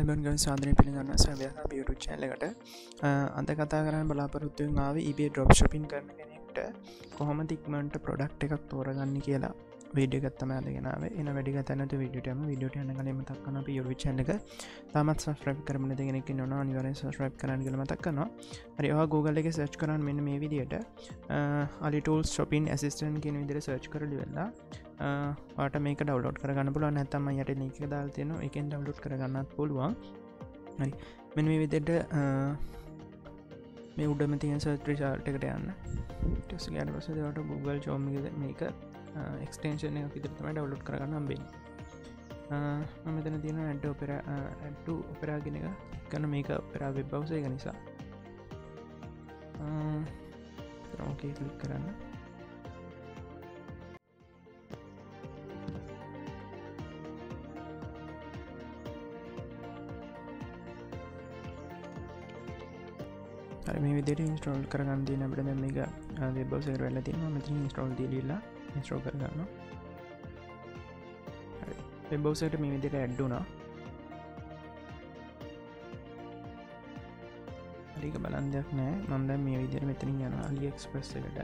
අයිබන් guys ආදරේ පිළිගන්නවා සවියස් අපි YouTube channel එකට අද කතා කරන්න බලාපොරොත්තු වෙන ආවේ eBay dropshipping කරන කෙනෙක්ට කොහොමද ඉක්මනට product එකක් තෝරගන්නේ කියලා වීඩියෝ එකක් තමයි අද ගෙනාවේ. එන වැඩි ගත නැතුව වීඩියෝට යමු. වීඩියෝට යන්න කලින් මතක් කරනවා අපි YouTube channel එක තාමත් subscribe කරමු නැති කෙනෙක් ඉන්නවා අනිවාර්යෙන් subscribe කරන්න කියලා මතක් කරනවා. හරි ඔයා Google එකේ search කරන්න මෙන්න මේ විදියට Alitools shopping assistant කියන විදිහට search කරලා ඉවරලා ඔයාට මේක download කරගන්න පුළුවන්. නැත්නම් මම යට link එක දාලා තියෙනවා. ඒකෙන් download කරගන්නත් පුළුවන්. හරි මෙන්න මේ විදිහට මේ උඩම තියෙන search result එකට යන්න. ඊට පස්සේ ගියාට පස්සේ ඔයාට Google Chrome එකේ මේක extension එක විදිහට තමයි download කරගන්න හම්බෙන්නේ. මම මෙතන තියෙන add to opera කියන එක කරන මේක opera web browser එක නිසා okay click කරන්න. හරි මේ විදිහට install කරගන්න තියෙන අපිට දැන් මේක web browser එකට වෙලා තියෙනවා. මෙතන install දීලා install කරගන්නවා. හරි web browser එකට මේ විදිහට add වුණා. හරි ඒක බලන්න දෙයක් නැහැ. මම දැන් මේ විදිහට මෙතනින් යනවා AliExpress එකට.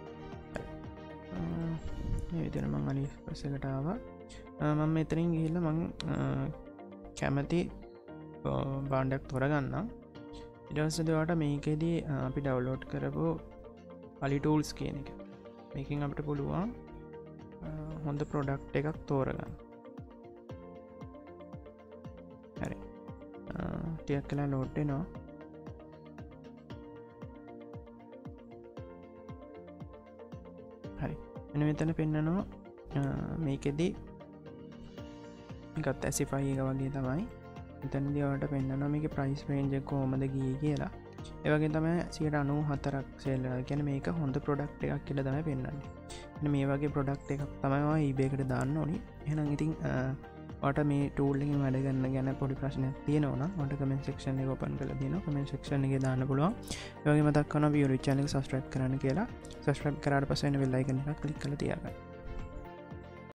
මේ විදිහට මම AliExpress එකට ආවා. මම මෙතනින් ගිහිල්ලා මම කැමති භාණ්ඩයක් තෝරගන්නම්. ඊට පස්සේ ඔයාලට මේකෙදී අපි ඩවුන්ලෝඩ් කරපු Alitools කියන එක. මේකෙන් අපිට පුළුවන් හොඳ ප්‍රොඩක්ට් එකක් තෝරගන්න. හරි. ටිකක් වෙලා ලෝඩ් වෙනවා. හරි. මෙන්න මෙතන පෙන්නනවා මේකෙදී මේකත් ඇසිෆයි එක වගේ තමයි. මෙතනදී ඔයාලට පෙන්නනවා මේකේ price range එක කොහොමද ගියේ කියලා. ඒ වගේ තමයි 94ක් සේල් වෙනවා. ඒ කියන්නේ මේක හොඳ ප්‍රොඩක්ට් එකක් කියලා තමයි පෙන්නන්නේ. මෙන්න මේ වගේ ප්‍රොඩක්ට් එකක් තමයි ඔයා eBay එකට දාන්න ඕනි. එහෙනම් ඉතින් ඔයාට මේ tool එකෙන් වැඩ ගන්න ගැන පොඩි ප්‍රශ්නයක් තියෙනවා නම් ඔයාට comment section එක open කරලා දෙනවා. comment section එකේ දාන්න පුළුවන්. ඒ වගේ මතක් කරනවා YouTube channel එක subscribe කරන්න කියලා. subscribe කරාට පස්සේ එන bell icon එක click කරලා තියාගන්න.